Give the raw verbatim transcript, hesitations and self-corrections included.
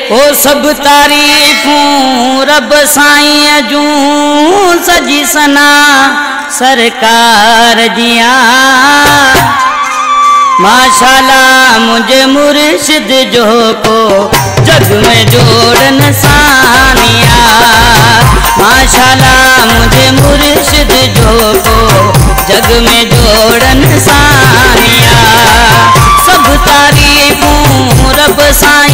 ओ सब तारीफ़ूं रब साईं जूं सजी सना सरकार जिया। माशाल्लाह मुझे मुर्शिद जो को जग में जोड़न सानिया। माशाल्लाह मुझे मुर्शिद जो को जग में जोड़न सानिया। सब तारीफ़ूं रब साईं